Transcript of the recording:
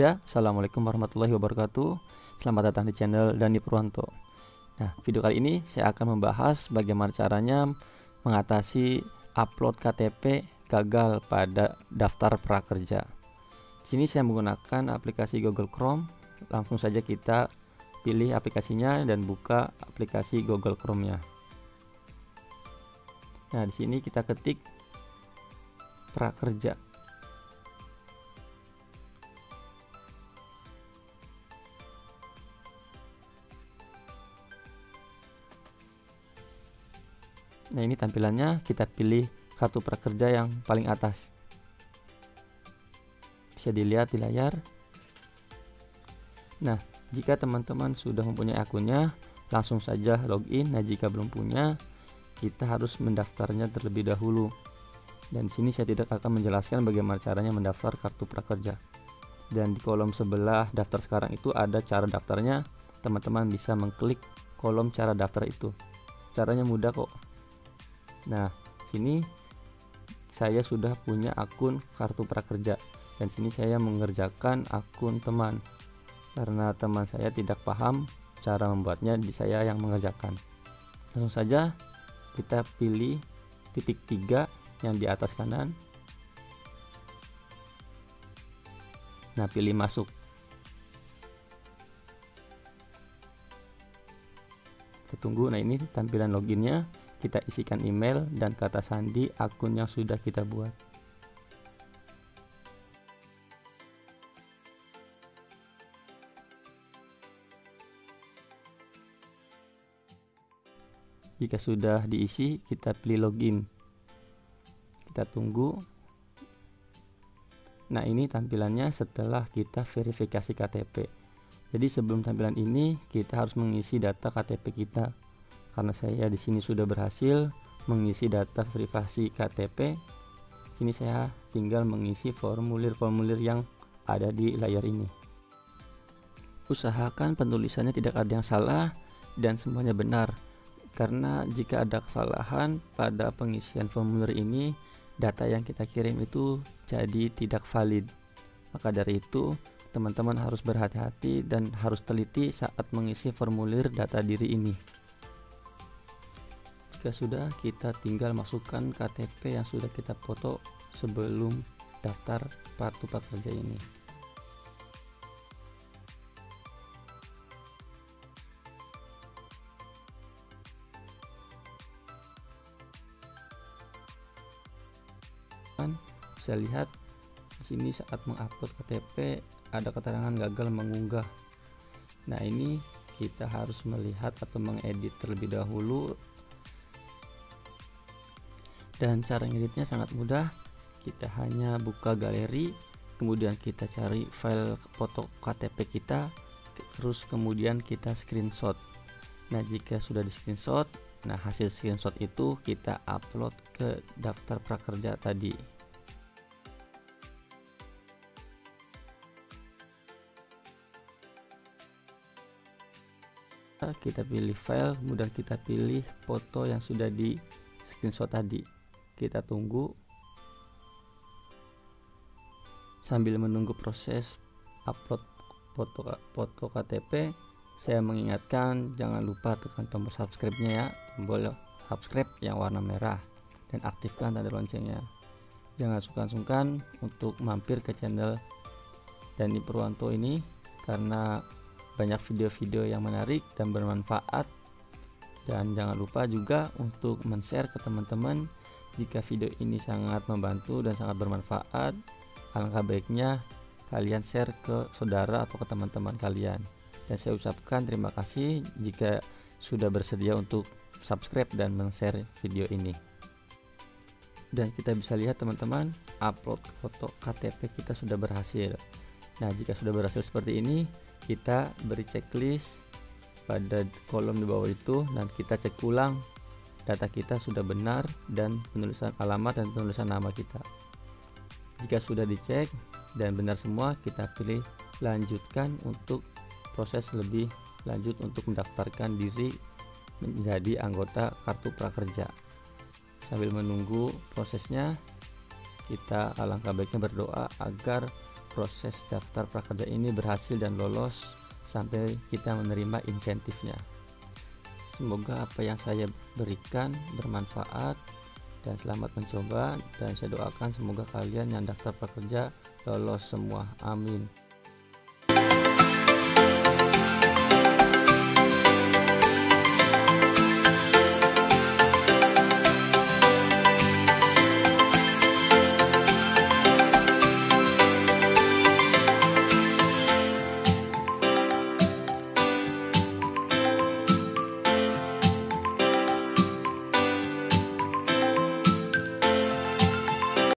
Ya, assalamualaikum warahmatullahi wabarakatuh. Selamat datang di channel Dani Purwanto. Nah, video kali ini saya akan membahas bagaimana caranya mengatasi upload KTP gagal pada daftar prakerja. Di sini saya menggunakan aplikasi Google Chrome. Langsung saja kita pilih aplikasinya dan buka aplikasi Google Chrome-nya. Nah, di sini kita ketik prakerja. Nah, ini tampilannya, kita pilih kartu prakerja yang paling atas. Bisa dilihat di layar. Nah, jika teman-teman sudah mempunyai akunnya, langsung saja login. Nah, jika belum punya, kita harus mendaftarnya terlebih dahulu. Dan di sini saya tidak akan menjelaskan bagaimana caranya mendaftar kartu prakerja. Dan di kolom sebelah daftar sekarang itu ada cara daftarnya. Teman-teman bisa mengklik kolom cara daftar itu. Caranya mudah kok. Nah, sini saya sudah punya akun kartu prakerja dan sini saya mengerjakan akun teman karena teman saya tidak paham cara membuatnya, di saya yang mengerjakan. Langsung saja kita pilih titik 3 yang di atas kanan. Nah, pilih masuk. Kita tunggu. Nah, ini tampilan loginnya. Kita isikan email dan kata sandi akun yang sudah kita buat. Jika sudah diisi, kita pilih login. Kita tunggu. Nah, ini tampilannya setelah kita verifikasi KTP. Jadi sebelum tampilan ini kita harus mengisi data KTP kita. Karena saya di sini sudah berhasil mengisi data verifikasi KTP, sini saya tinggal mengisi formulir-formulir yang ada di layar ini. Usahakan penulisannya tidak ada yang salah dan semuanya benar, karena jika ada kesalahan pada pengisian formulir ini, data yang kita kirim itu jadi tidak valid. Maka dari itu, teman-teman harus berhati-hati dan harus teliti saat mengisi formulir data diri ini. Jika sudah, kita tinggal masukkan KTP yang sudah kita foto sebelum daftar kartu prakerja ini. Bisa lihat di sini saat mengupload KTP ada keterangan gagal mengunggah. Nah, ini kita harus melihat atau mengedit terlebih dahulu. Dan cara ngeditnya sangat mudah. Kita hanya buka galeri, kemudian kita cari file foto KTP kita, terus kemudian kita screenshot. Nah, jika sudah di screenshot, nah hasil screenshot itu kita upload ke daftar prakerja tadi. Kita pilih file, kemudian kita pilih foto yang sudah di screenshot tadi. Kita tunggu. Sambil menunggu proses upload foto KTP, saya mengingatkan jangan lupa tekan tombol subscribe-nya ya, tombol subscribe yang warna merah, dan aktifkan tanda loncengnya. Jangan sungkan-sungkan untuk mampir ke channel Dani Purwanto ini karena banyak video-video yang menarik dan bermanfaat. Dan jangan lupa juga untuk men-share ke teman-teman. Jika video ini sangat membantu dan sangat bermanfaat, alangkah baiknya kalian share ke saudara atau ke teman-teman kalian. Dan saya ucapkan terima kasih jika sudah bersedia untuk subscribe dan men-share video ini. Dan kita bisa lihat teman-teman, upload foto KTP kita sudah berhasil. Nah, jika sudah berhasil seperti ini, kita beri checklist pada kolom di bawah itu dan kita cek ulang data kita sudah benar dan penulisan alamat dan penulisan nama kita. Jika sudah dicek dan benar semua, kita pilih lanjutkan untuk proses lebih lanjut untuk mendaftarkan diri menjadi anggota kartu prakerja. Sambil menunggu prosesnya, kita alangkah baiknya berdoa agar proses daftar prakerja ini berhasil dan lolos sampai kita menerima insentifnya. Semoga apa yang saya berikan bermanfaat dan selamat mencoba, dan saya doakan semoga kalian yang daftar prakerja lolos semua. Amin.